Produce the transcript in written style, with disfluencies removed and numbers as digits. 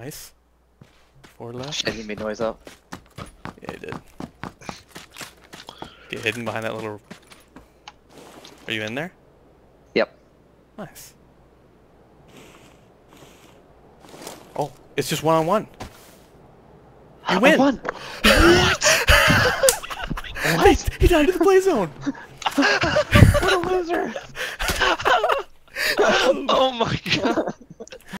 Nice. 4 left. Shit, he made noise up. Yeah, he did. Get hidden behind that little... Are you in there? Yep. Nice. Oh, it's just one-on-one. You win! I won! What? What? He died in the play zone! What a loser! Oh my god!